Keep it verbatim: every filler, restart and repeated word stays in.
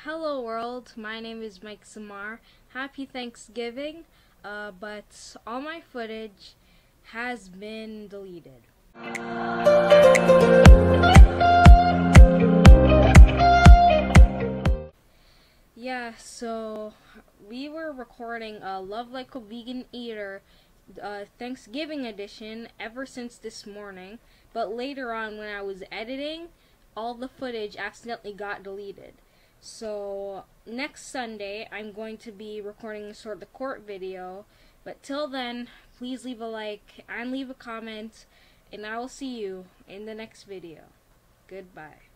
Hello world, my name is Mike Samar. Happy Thanksgiving, uh, but all my footage has been deleted. Yeah, so we were recording a Love Like a Vegan Eater uh, Thanksgiving edition ever since this morning, but later on when I was editing, all the footage accidentally got deleted. So next Sunday I'm going to be recording a sort of the court video, but till then please leave a like and leave a comment, and I will see you in the next video. Goodbye.